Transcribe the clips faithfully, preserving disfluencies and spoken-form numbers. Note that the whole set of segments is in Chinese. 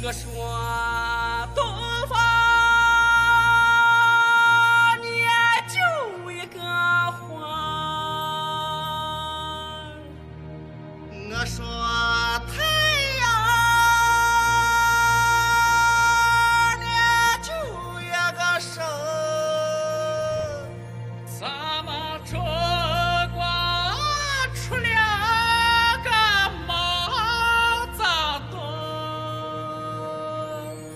我说东方年就一个黄， 我说太阳年就一个手， 咱们中国出了个毛泽东。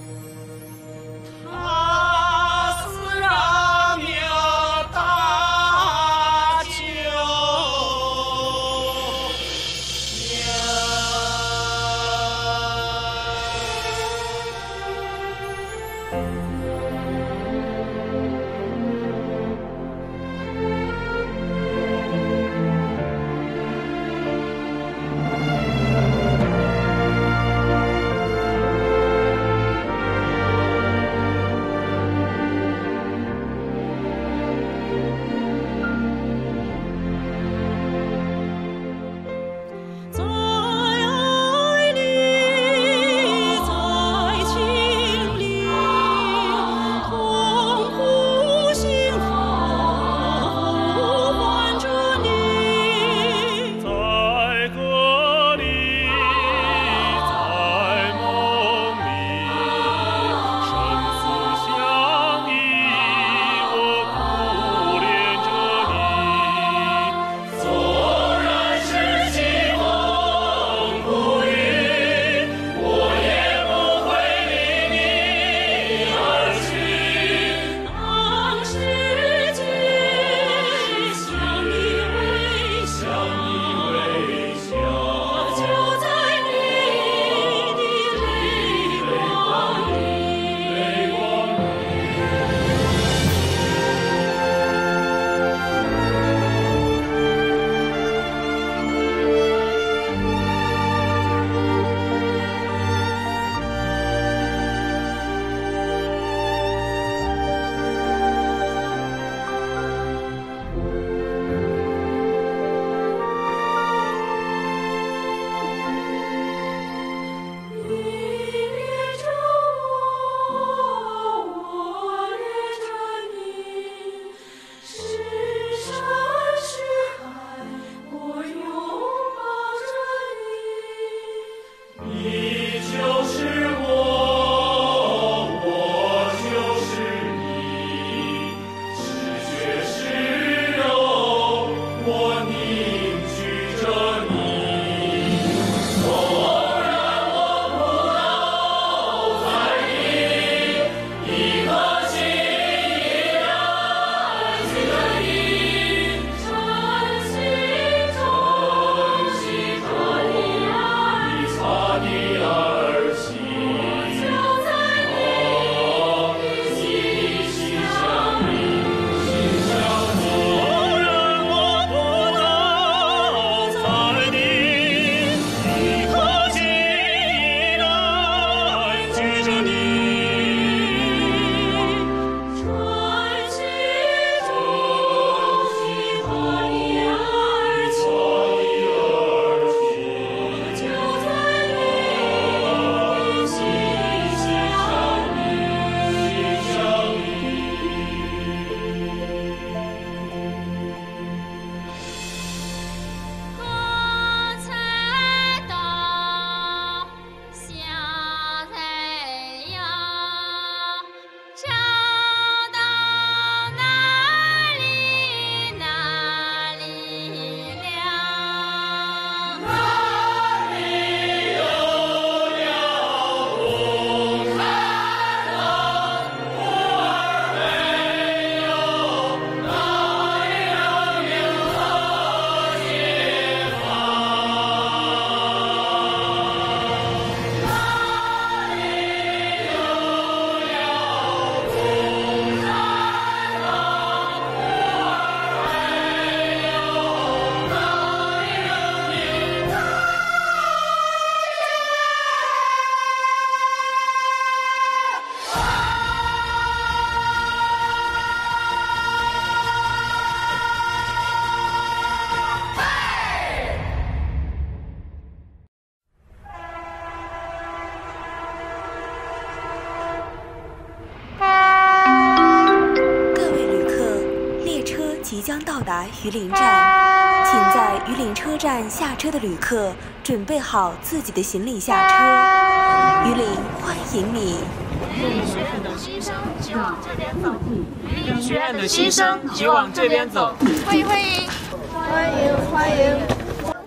即将到达榆林站，请在榆林车站下车的旅客准备好自己的行李下车。榆林欢迎你。 榆林学院的新生请往这边走。榆林学院的新生请往这边走。 欢迎欢迎欢迎欢迎。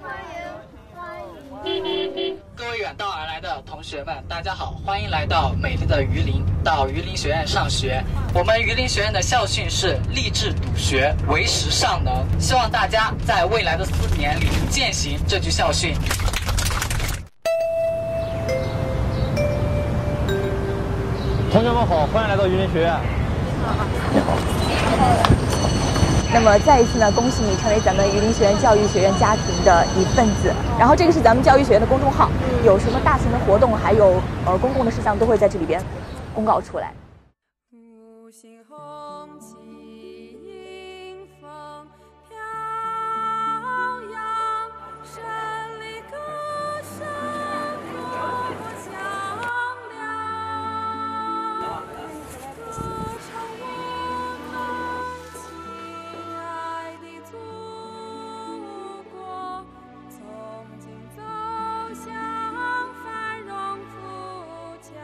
各位远道而来的同学们，大家好，欢迎来到美丽的榆林，到榆林学院上学。我们榆林学院的校训是立志笃学，为时尚能，希望大家在未来的四年里践行这句校训。 同学们好，欢迎来到榆林学院。你好。 那么再一次呢，恭喜你成为咱们榆林学院教育学院家庭的一份子。然后这个是咱们教育学院的公众号，有什么大型的活动，还有呃公共的事项都会在这里边公告出来。 五星红旗迎风飘扬，胜利歌声多么响亮，歌唱我们亲爱的祖国，从今走向繁荣富强。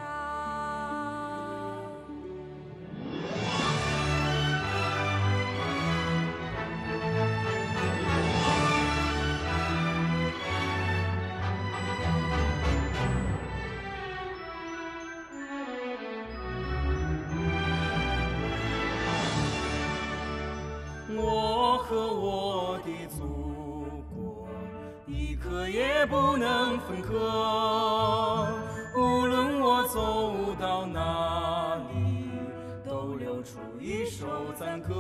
我和我的祖国，一刻也不能分割。无论我走到哪里，都流出一首赞歌。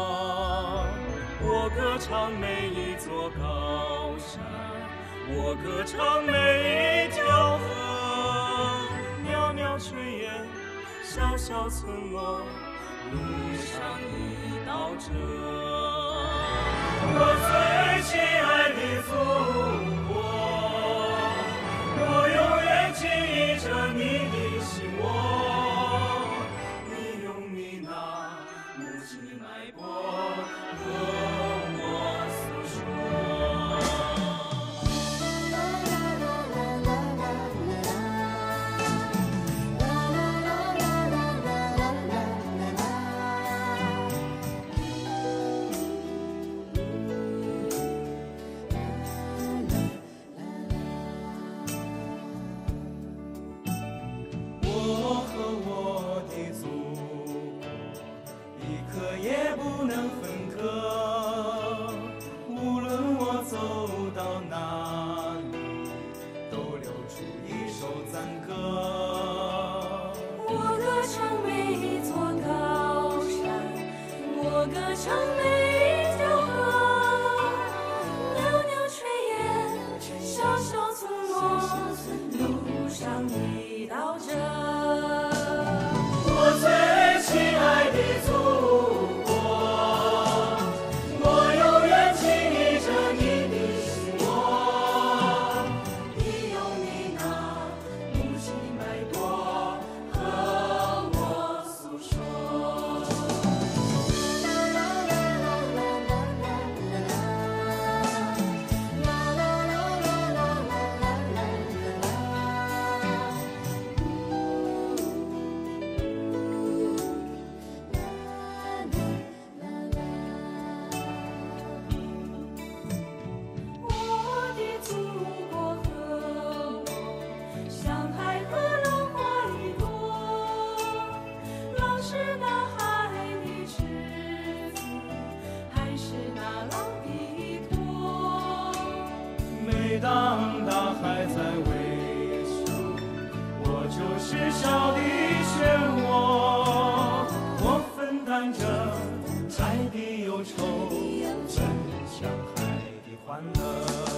我歌唱每一座高山，我歌唱每一条河，袅袅炊烟，小小村落，路上一道辙。我最亲爱的祖国，我永远记忆着你的心窝。你用你那母亲的脉搏和我诉说。我和我的祖国，一刻也不能分割。无论我走到哪里，都流出一首赞歌。 我歌唱每一座高山，我歌唱每一条河，袅袅炊烟，小小村落，路上一道辙。 我最亲爱的祖国，我永远记忆着你的心窝。你用你那母亲的脉搏和我诉说。 我的祖国和我，像海和浪花一朵。浪是那海的赤子，海是那浪的依托。 每当大海在微笑，我就是小的漩涡。我分担着海的忧愁，分享海的欢乐。